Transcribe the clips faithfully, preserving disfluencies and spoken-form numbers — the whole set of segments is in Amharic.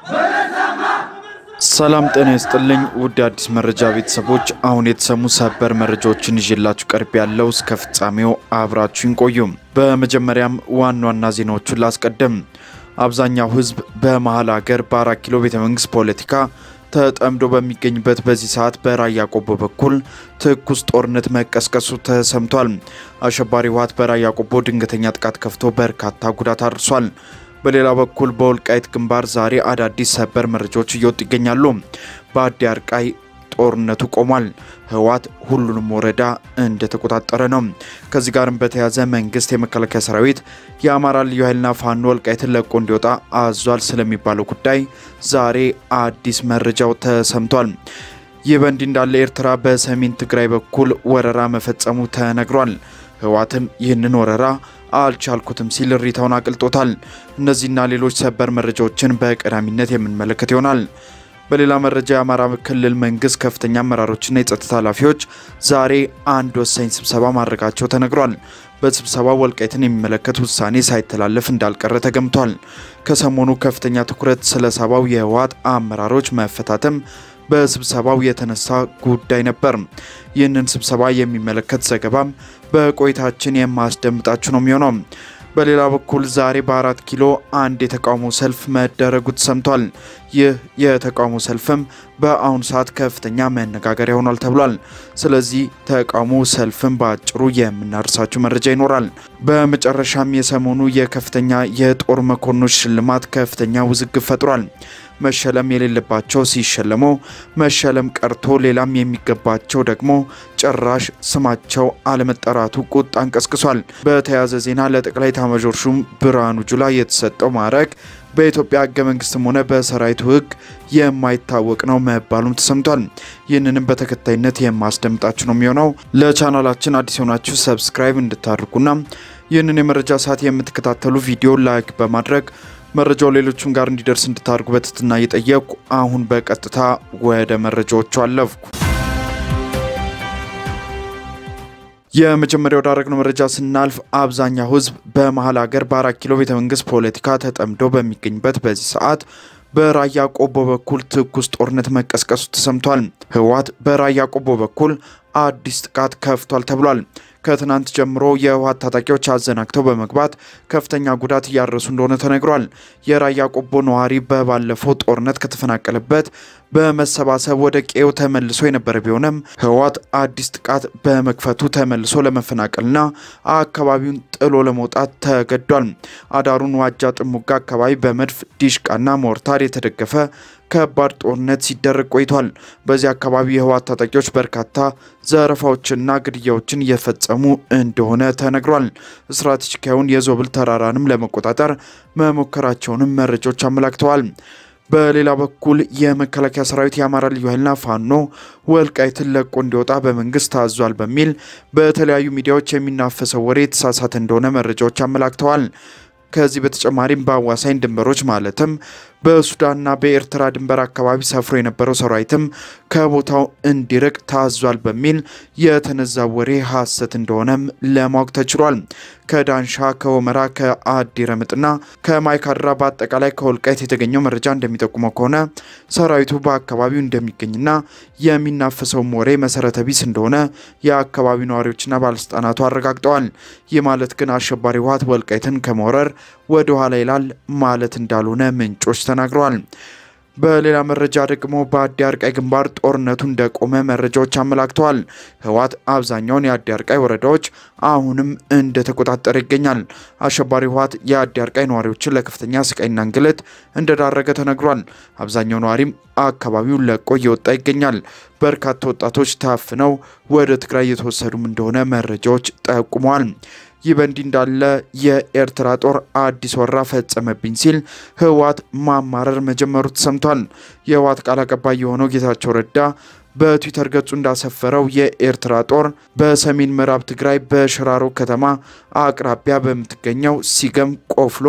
ሰላም ጤና ይስጥልኝ ውድ አዲስ መረጃ ቤተሰቦች አሁን የተሰሙ ሰበር መረጃዎችን ይዤላችሁ ቀርብ ያለው እስከ ፍጻሜው አብራችሁን ቆዩ። በመጀመሪያም ዋና ዋና ዜናዎችን ላስቀድም። አብዛኛው ህዝብ በመሃል ሀገር በአራት ኪሎ ቤተ መንግስት ፖለቲካ ተጠምዶ በሚገኝበት በዚህ ሰዓት በራያ ቆቦ በኩል ትኩስ ጦርነት መቀስቀሱ ተሰምቷል። አሸባሪው ህወሓት በራያ ቆቦ ድንገተኛ ጥቃት ከፍቶ በርካታ ጉዳት አድርሷል። በሌላ በኩል በወልቃይት ግንባር ዛሬ አዳዲስ ሰበር መረጃዎች እየወጡ ይገኛሉ። በአዲያርቃይ ጦርነቱ ቆሟል። ህወሓት ሁሉንም ወረዳ እንደተቆጣጠረ ነው። ከዚህ ጋርም በተያያዘ መንግስት የመከላከያ ሰራዊት የአማራ ልዩ ኃይልና ፋኖ ወልቃይትን ለቆ እንዲወጣ አዟል ስለሚባለው ጉዳይ ዛሬ አዲስ መረጃው ተሰምቷል። ይህ በእንዲህ እንዳለ ኤርትራ በሰሜን ትግራይ በኩል ወረራ መፈጸሙ ተነግሯል። ህወሓትም ይህንን ወረራ አልቻልኩትም ሲል ሪታውን አቅልጦታል። እነዚህና ሌሎች ሰበር መረጃዎችን በቀዳሚነት የምንመለከት ይሆናል። በሌላ መረጃ የአማራ ክልል መንግስት ከፍተኛ አመራሮችና የጸጥታ ኃላፊዎች ዛሬ አንድ ወሳኝ ስብሰባ ማድረጋቸው ተነግሯል። በስብሰባው ወልቃይትን የሚመለከት ውሳኔ ሳይተላለፍ እንዳልቀረ ተገምቷል። ከሰሞኑ ከፍተኛ ትኩረት ስለሳባው የህወሓት አመራሮች መፈታተም በስብሰባው የተነሳ ጉዳይ ነበር። ይህንን ስብሰባ የሚመለከት ዘገባም በቆይታችን የማስደምጣችሁ ነው የሚሆነው። በሌላ በኩል ዛሬ በአራት ኪሎ አንድ የተቃውሞ ሰልፍ መደረጉ ተሰምቷል። ይህ የተቃውሞ ሰልፍም በአሁን ሰዓት ከፍተኛ መነጋገሪያ ሆኗል ተብሏል። ስለዚህ ተቃውሞ ሰልፍም በአጭሩ የምናርሳችሁ መረጃ ይኖራል። በመጨረሻም የሰሞኑ የከፍተኛ የጦር መኮንኖች ሽልማት ከፍተኛ ውዝግብ ፈጥሯል። መሸለም የሌለባቸው ሲሸለሙ መሸለም ቀርቶ ሌላም የሚገባቸው ደግሞ ጭራሽ ስማቸው አለመጠራቱ ቁጣን ቀስቅሷል። በተያያዘ ዜና ለጠቅላይ ኤታማዦር ሹም ብርሃኑ ጁላ የተሰጠው ማዕረግ በኢትዮጵያ ህገ መንግስትም ሆነ በሰራዊቱ ህግ የማይታወቅ ነው መባሉም ተሰምቷል። ይህንንም በተከታይነት የማስደምጣችሁ ነው የሚሆነው። ለቻናላችን አዲስ ሆናችሁ ሰብስክራይብ እንድታደርጉና ይህንን የመረጃ ሰዓት የምትከታተሉ ቪዲዮ ላይክ በማድረግ መረጃው ሌሎችም ጋር እንዲደርስ እንድታደርጉ በትህትና እየጠየቅኩ አሁን በቀጥታ ወደ መረጃዎቹ አለፍኩ። የመጀመሪያው ዳረግነው መረጃ ስናልፍ አብዛኛው ህዝብ በመሃል ሀገር በአራት ኪሎ ቤተ መንግስት ፖለቲካ ተጠምዶ በሚገኝበት በዚህ ሰዓት በራያ ቆቦ በኩል ትኩስ ጦርነት መቀስቀሱ ተሰምቷል። ህወሓት በራያ ቆቦ በኩል አዲስ ጥቃት ከፍቷል ተብሏል። ከትናንት ጀምሮ የህወሓት ታጣቂዎች አዘናግተው በመግባት ከፍተኛ ጉዳት ያደረሱ እንደሆነ ተነግሯል። የራያ ቆቦ ነዋሪ በባለፈው ጦርነት ከተፈናቀለበት በመሰባሰብ ወደ ቄው ተመልሶ የነበረ ቢሆንም ህወሓት አዲስ ጥቃት በመክፈቱ ተመልሶ ለመፈናቀልና አካባቢውን ጥሎ ለመውጣት ተገዷል። አዳሩን ዋጃ ጥሙጋ አካባቢ በመድፍ ዲሽቃና ሞርታር የተደገፈ ከባድ ጦርነት ሲደረግ ቆይቷል። በዚህ አካባቢ የህወሓት ታጣቂዎች በርካታ ዘረፋዎችና ግድያዎችን እየፈጸሙ እንደሆነ ተነግሯል። ስትራቴጂካውን የዞብል ተራራንም ለመቆጣጠር መሞከራቸውንም መረጃዎች አመላክተዋል። በሌላ በኩል የመከላከያ ሰራዊት የአማራ ልዩ ኃይልና ፋኖ ወልቃይትን ለቆ እንዲወጣ በመንግስት ታዟል በሚል በተለያዩ ሚዲያዎች የሚናፈሰው ወሬ ተሳሳተ እንደሆነ መረጃዎች አመላክተዋል። ከዚህ በተጨማሪም በአዋሳኝ ድንበሮች ማለትም በሱዳንና በኤርትራ ድንበር አካባቢ ሰፍሮ የነበረው ሰራዊትም ከቦታው እንዲርቅ ታዟል በሚል የተነዛው ወሬ ሐሰት እንደሆነም ለማወቅ ተችሏል። ከዳንሻ ከወመራ ከአዲረምጥና ከማይካድራ በአጠቃላይ ከወልቃይት የተገኘው መረጃ እንደሚጠቁመው ከሆነ ሰራዊቱ በአካባቢው እንደሚገኝና የሚናፈሰው ወሬ መሰረተ ቢስ እንደሆነ የአካባቢው ነዋሪዎችና ባለስልጣናቱ አረጋግጠዋል። ይህ ማለት ግን አሸባሪው ህወሓት ወልቃይትን ከመውረር ወደ ኋላ ይላል ማለት እንዳልሆነ ምንጮች ተናግረዋል። በሌላ መረጃ ደግሞ በአዲያርቃይ ግንባር ጦርነቱ እንደቆመ መረጃዎች አመላክተዋል። ህወሓት አብዛኛውን የአዲያርቃይ ወረዳዎች አሁንም እንደተቆጣጠረ ይገኛል። አሸባሪው ህወሓት የአዲያርቃይ ነዋሪዎችን ለከፍተኛ ስቃይና እንግልት እንደዳረገ ተነግሯል። አብዛኛው ነዋሪም አካባቢውን ለቆ እየወጣ ይገኛል። በርካታ ወጣቶች ታፍነው ወደ ትግራይ የተወሰዱም እንደሆነ መረጃዎች ጠቁመዋል። ይህ በእንዲህ እንዳለ የኤርትራ ጦር አዲስ ወረራ ፈጸመብኝ ሲል ህወሓት ማማረር መጀመሩ ተሰምቷል። የህወሓት ቃል አቀባይ የሆነው ጌታቸው ረዳ በትዊተር ገጹ እንዳሰፈረው የኤርትራ ጦር በሰሜን ምዕራብ ትግራይ በሽራሮ ከተማ አቅራቢያ በምትገኘው ሲገም ቆፍሎ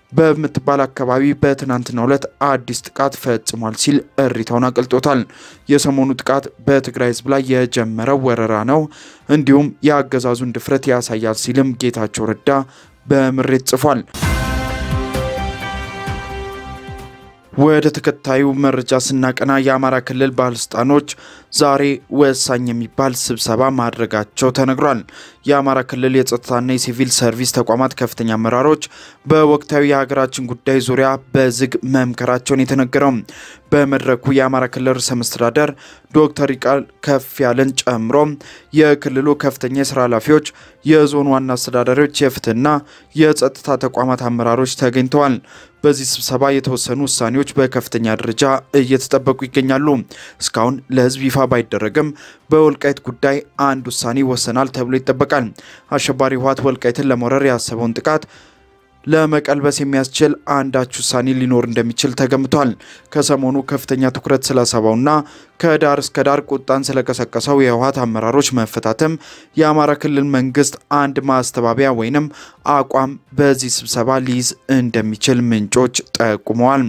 በመትባል አካባቢ በትናንትናው ዕለት አዲስ ጥቃት ፈጽሟል ሲል እሪታውን አቅልጦታል። የሰሞኑ ጥቃት በትግራይ ህዝብ ላይ የጀመረው ወረራ ነው እንዲሁም ያገዛዙን ድፍረት ያሳያል ሲልም ጌታቸው ረዳ በምሬት ጽፏል። ወደ ተከታዩ መረጃ ስናቀና የአማራ ክልል ባለስልጣኖች ዛሬ ወሳኝ የሚባል ስብሰባ ማድረጋቸው ተነግሯል። የአማራ ክልል የጸጥታና የሲቪል ሰርቪስ ተቋማት ከፍተኛ አመራሮች በወቅታዊ የሀገራችን ጉዳይ ዙሪያ በዝግ መምከራቸውን የተነገረው በመድረኩ የአማራ ክልል ርዕሰ መስተዳድር ዶክተር ሚካኤል ከፍ ያለን ጨምሮ የክልሉ ከፍተኛ የሥራ ኃላፊዎች፣ የዞን ዋና አስተዳዳሪዎች፣ የፍትህና የጸጥታ ተቋማት አመራሮች ተገኝተዋል። በዚህ ስብሰባ የተወሰኑ ውሳኔዎች በከፍተኛ ደረጃ እየተጠበቁ ይገኛሉ። እስካሁን ለህዝብ ይፋ ባይደረግም በወልቃይት ጉዳይ አንድ ውሳኔ ወሰናል ተብሎ ይጠበቃል። አሸባሪ ህወሓት ወልቃይትን ለመውረር ያሰበውን ጥቃት ለመቀልበስ የሚያስችል አንዳች ውሳኔ ሊኖር እንደሚችል ተገምቷል። ከሰሞኑ ከፍተኛ ትኩረት ስለሳበውና ከዳር እስከ ዳር ቁጣን ስለቀሰቀሰው የህወሓት አመራሮች መፈታተም የአማራ ክልል መንግስት አንድ ማስተባበያ ወይንም አቋም በዚህ ስብሰባ ሊይዝ እንደሚችል ምንጮች ጠቁመዋል።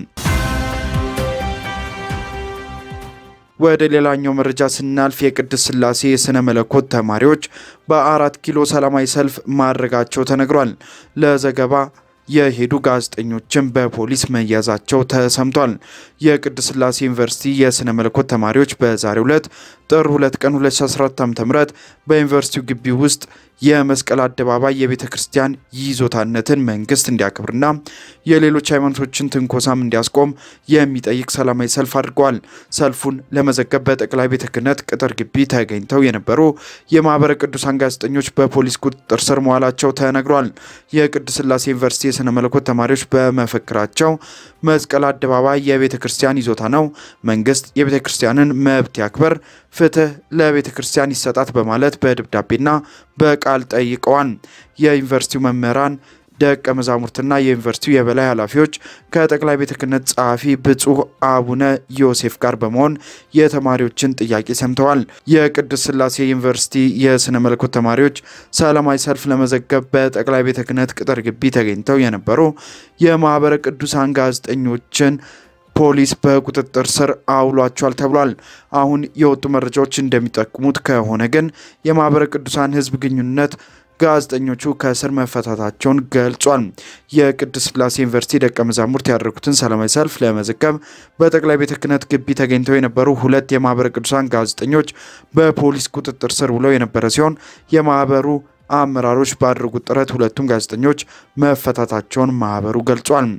ወደ ሌላኛው መረጃ ስናልፍ የቅድስት ሥላሴ የሥነ መለኮት ተማሪዎች በአራት ኪሎ ሰላማዊ ሰልፍ ማድረጋቸው ተነግሯል። ለዘገባ የሄዱ ጋዜጠኞችን በፖሊስ መያዛቸው ተሰምቷል። የቅድስት ሥላሴ ዩኒቨርሲቲ የሥነ መለኮት ተማሪዎች በዛሬው ዕለት ጥር ሁለት ቀን ሁለት ሺህ አስራ አራት ዓ.ም በዩኒቨርሲቲው ግቢ ውስጥ የመስቀል አደባባይ የቤተ ክርስቲያን ይዞታነትን መንግስት እንዲያከብርና የሌሎች ሃይማኖቶችን ትንኮሳም እንዲያስቆም የሚጠይቅ ሰላማዊ ሰልፍ አድርገዋል። ሰልፉን ለመዘገብ በጠቅላይ ቤተ ክህነት ቅጥር ግቢ ተገኝተው የነበሩ የማህበረ ቅዱሳን ጋዜጠኞች በፖሊስ ቁጥጥር ስር መዋላቸው ተነግሯል። የቅድስት ሥላሴ ዩኒቨርሲቲ የሥነ መለኮት ተማሪዎች በመፈክራቸው መስቀል አደባባይ የቤተ ክርስቲያን ይዞታ ነው፣ መንግስት የቤተ ክርስቲያንን መብት ያክብር፣ ፍትህ ለቤተ ክርስቲያን ይሰጣት በማለት በድብዳቤና በቃል ጠይቀዋል። የዩኒቨርሲቲው መምህራን፣ ደቀ መዛሙርትና የዩኒቨርሲቲው የበላይ ኃላፊዎች ከጠቅላይ ቤተ ክህነት ጸሐፊ ብፁዕ አቡነ ዮሴፍ ጋር በመሆን የተማሪዎችን ጥያቄ ሰምተዋል። የቅድስት ሥላሴ ዩኒቨርሲቲ የሥነ መለኮት ተማሪዎች ሰላማዊ ሰልፍ ለመዘገብ በጠቅላይ ቤተ ክህነት ቅጥር ግቢ ተገኝተው የነበሩ የማህበረ ቅዱሳን ጋዜጠኞችን ፖሊስ በቁጥጥር ስር አውሏቸዋል ተብሏል። አሁን የወጡ መረጃዎች እንደሚጠቁሙት ከሆነ ግን የማህበረ ቅዱሳን ህዝብ ግንኙነት ጋዜጠኞቹ ከስር መፈታታቸውን ገልጿል። የቅድስት ሥላሴ ዩኒቨርሲቲ ደቀ መዛሙርት ያደረጉትን ሰላማዊ ሰልፍ ለመዘገብ በጠቅላይ ቤተ ክህነት ግቢ ተገኝተው የነበሩ ሁለት የማህበረ ቅዱሳን ጋዜጠኞች በፖሊስ ቁጥጥር ስር ውለው የነበረ ሲሆን የማህበሩ አመራሮች ባደረጉት ጥረት ሁለቱም ጋዜጠኞች መፈታታቸውን ማህበሩ ገልጿል።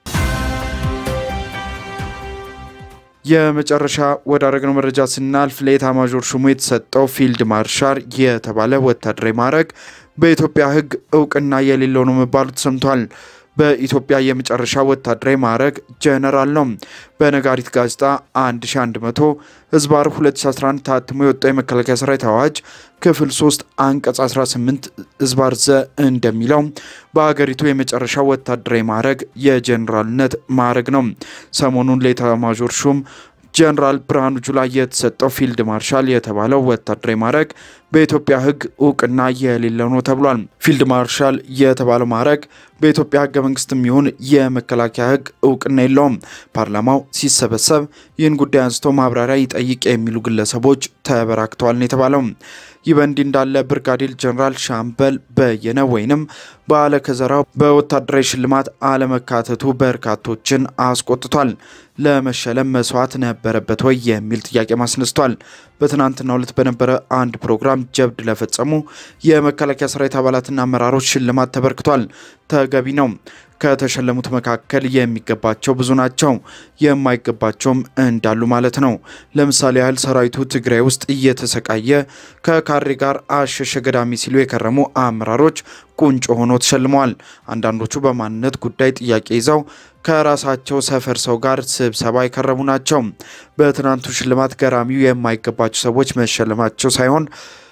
የመጨረሻ ወዳረግነው መረጃ ስናልፍ ለኤታማዦር ሹሙ የተሰጠው ፊልድ ማርሻል የተባለ ወታደራዊ ማዕረግ በኢትዮጵያ ህግ እውቅና የሌለው ነው መባሉ ተሰምቷል። በኢትዮጵያ የመጨረሻ ወታደራዊ ማዕረግ ጀነራል ነው። በነጋሪት ጋዜጣ አንድ ሺህ አንድ መቶ ህዝባር ሁለት ሺህ አስራ አንድ ታትሞ የወጣው የመከላከያ ሰራዊት አዋጅ ክፍል ሶስት አንቀጽ አስራ ስምንት ህዝባር ዘ እንደሚለው በአገሪቱ የመጨረሻ ወታደራዊ ማዕረግ የጀነራልነት ማዕረግ ነው። ሰሞኑን ለኤታማዦር ሹም ጀነራል ብርሃኑ ጁላ የተሰጠው ፊልድ ማርሻል የተባለው ወታደራዊ ማዕረግ በኢትዮጵያ ህግ እውቅና የሌለው ነው ተብሏል። ፊልድ ማርሻል የተባለው ማዕረግ በኢትዮጵያ ህገ መንግስትም ይሁን የመከላከያ ህግ እውቅና የለውም። ፓርላማው ሲሰበሰብ ይህን ጉዳይ አንስቶ ማብራሪያ ይጠይቅ የሚሉ ግለሰቦች ተበራክተዋል ነው የተባለው። ይህ በእንዲህ እንዳለ ብርጋዴር ጀነራል ሻምበል በየነ ወይንም ባለ ከዘራው በወታደራዊ ሽልማት አለመካተቱ በርካቶችን አስቆጥቷል። ለመሸለም መስዋዕት ነበረበት ወይ የሚል ጥያቄ ማስነስቷል። በትናንትናው ዕለት በነበረ አንድ ፕሮግራም ጀብድ ለፈጸሙ የመከላከያ ሰራዊት አባላትና አመራሮች ሽልማት ተበርክቷል። ተገቢ ነው። ከተሸለሙት መካከል የሚገባቸው ብዙ ናቸው፣ የማይገባቸውም እንዳሉ ማለት ነው። ለምሳሌ ያህል ሰራዊቱ ትግራይ ውስጥ እየተሰቃየ ከካሬ ጋር አሸሸ ገዳሚ ሲሉ የከረሙ አመራሮች ቁንጮ ሆኖ ተሸልመዋል። አንዳንዶቹ በማንነት ጉዳይ ጥያቄ ይዘው ከራሳቸው ሰፈር ሰው ጋር ስብሰባ የከረሙ ናቸው። በትናንቱ ሽልማት ገራሚው የማይገባቸው ሰዎች መሸለማቸው ሳይሆን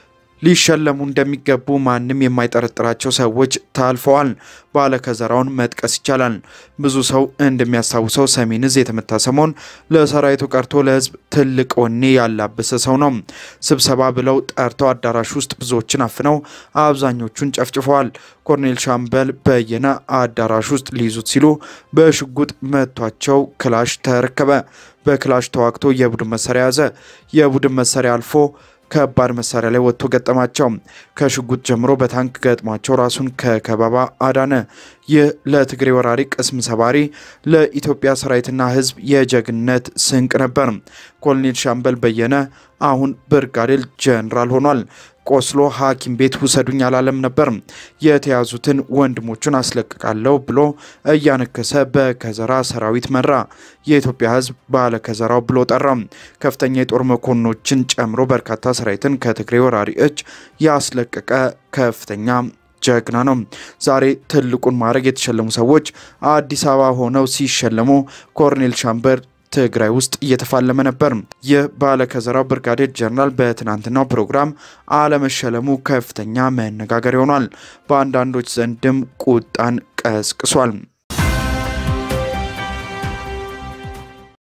ሊሸለሙ እንደሚገቡ ማንም የማይጠረጥራቸው ሰዎች ታልፈዋል። ባለ ከዘራውን መጥቀስ ይቻላል። ብዙ ሰው እንደሚያስታውሰው ሰሜን ዕዝ የተመታ ሰሞን ለሰራዊቱ ቀርቶ ለህዝብ ትልቅ ወኔ ያላበሰ ሰው ነው። ስብሰባ ብለው ጠርተው አዳራሽ ውስጥ ብዙዎችን አፍነው አብዛኞቹን ጨፍጭፈዋል። ኮሎኔል ሻምበል በየነ አዳራሽ ውስጥ ሊይዙት ሲሉ በሽጉጥ መቷቸው ክላሽ ተረከበ። በክላሽ ተዋክቶ የቡድን መሳሪያ ያዘ። የቡድን መሳሪያ አልፎ ከባድ መሳሪያ ላይ ወጥቶ ገጠማቸው። ከሽጉጥ ጀምሮ በታንክ ገጥማቸው ራሱን ከከበባ አዳነ። ይህ ለትግራይ ወራሪ ቅስም ሰባሪ ለኢትዮጵያ ሰራዊትና ህዝብ የጀግንነት ስንቅ ነበር። ኮሎኔል ሻምበል በየነ አሁን ብርጋዴር ጀነራል ሆኗል። ቆስሎ ሐኪም ቤት ውሰዱኝ አላለም ነበር። የተያዙትን ወንድሞቹን አስለቅቃለሁ ብሎ እያነከሰ በከዘራ ሰራዊት መራ። የኢትዮጵያ ህዝብ ባለ ከዘራው ብሎ ጠራ። ከፍተኛ የጦር መኮንኖችን ጨምሮ በርካታ ሰራዊትን ከትግራይ ወራሪ እጅ ያስለቀቀ ከፍተኛ ጀግና ነው። ዛሬ ትልቁን ማረግ የተሸለሙ ሰዎች አዲስ አበባ ሆነው ሲሸለሙ ኮሎኔል ሻምበል ትግራይ ውስጥ እየተፋለመ ነበር። የባለ ከዘራው ብርጋዴር ጀነራል በትናንትናው ፕሮግራም አለመሸለሙ ከፍተኛ መነጋገር ሆኗል። በአንዳንዶች ዘንድም ቁጣን ቀስቅሷል።